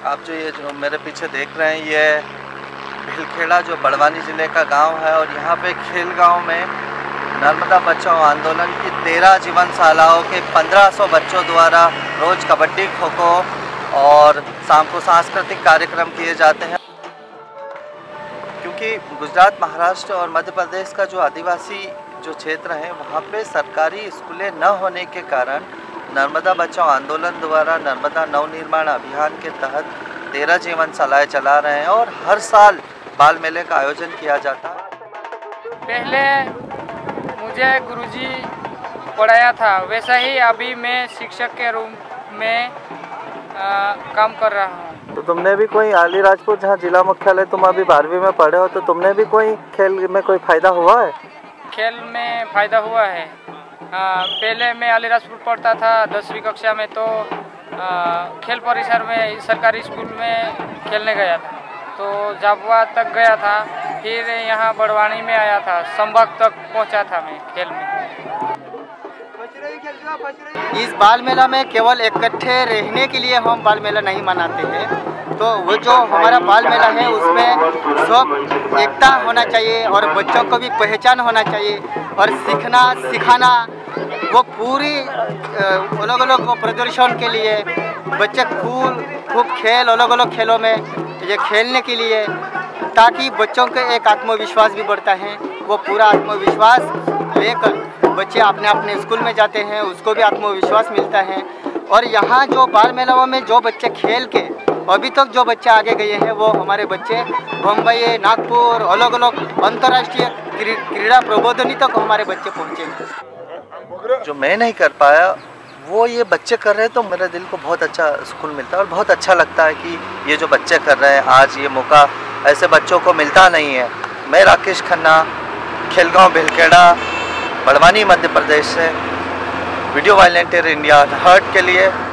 आप जो मेरे पीछे देख रहे हैं ये भिलखेड़ा जो बड़वानी ज़िले का गांव है और यहाँ पे खेल गांव में नर्मदा बचाओ आंदोलन की 13 जीवनशालाओं के 1500 बच्चों द्वारा रोज़ कबड्डी, खो खो और शाम को सांस्कृतिक कार्यक्रम किए जाते हैं। क्योंकि गुजरात, महाराष्ट्र और मध्य प्रदेश का जो आदिवासी जो क्षेत्र है वहाँ पे सरकारी स्कूलें न होने के कारण नर्मदा बचाओ आंदोलन द्वारा नर्मदा नवनिर्माण अभियान के तहत 13 जीवनशालाएँ चला रहे हैं और हर साल बाल मेले का आयोजन किया जाता है। पहले मुझे गुरुजी पढ़ाया था, वैसा ही अभी मैं शिक्षक के रूप में काम कर रहा हूँ। तो तुमने भी कोई अलीराजपुर, जहाँ जिला मुख्यालय तुम अभी 12वीं में पढ़े हो, तो तुमने भी कोई खेल में कोई फ़ायदा हुआ है? खेल में फ़ायदा हुआ है। पहले मैं अलीराजपुर पढ़ता था 10वीं कक्षा में, तो खेल परिसर में सरकारी स्कूल में खेलने गया था, तो जाबवा तक गया था, फिर यहाँ बड़वानी में आया था, संभाग तक पहुँचा था मैं खेल में। इस बाल मेला में केवल इकट्ठे रहने के लिए हम बाल मेला नहीं मनाते हैं, तो वो जो हमारा बाल मेला है उसमें सब एकता होना चाहिए और बच्चों को भी पहचान होना चाहिए और सीखना सिखाना वो पूरी अलग अलग प्रदर्शन के लिए बच्चे खूब खेल अलग अलग खेलों में ये खेलने के लिए, ताकि बच्चों के एक आत्मविश्वास भी बढ़ता है। वो पूरा आत्मविश्वास लेकर बच्चे अपने अपने स्कूल में जाते हैं, उसको भी आत्मविश्वास मिलता है। और यहाँ जो बाल मेलाओं में जो बच्चे खेल के अभी तक जो बच्चे आगे गए हैं वो हमारे बच्चे मुंबई, नागपुर, अलग अलग अंतर्राष्ट्रीय क्रीड़ा प्रबोधनी तक हमारे बच्चे पहुँचे हैं। जो मैं नहीं कर पाया वो ये बच्चे कर रहे हैं, तो मेरे दिल को बहुत अच्छा सुकून मिलता है और बहुत अच्छा लगता है कि ये जो बच्चे कर रहे हैं, आज ये मौका ऐसे बच्चों को मिलता नहीं है। मैं राकेश खन्ना, खेलगांव भिलखेड़ा, बड़वानी, मध्य प्रदेश से वीडियो वॉलंटियर इंडिया हर्ट के लिए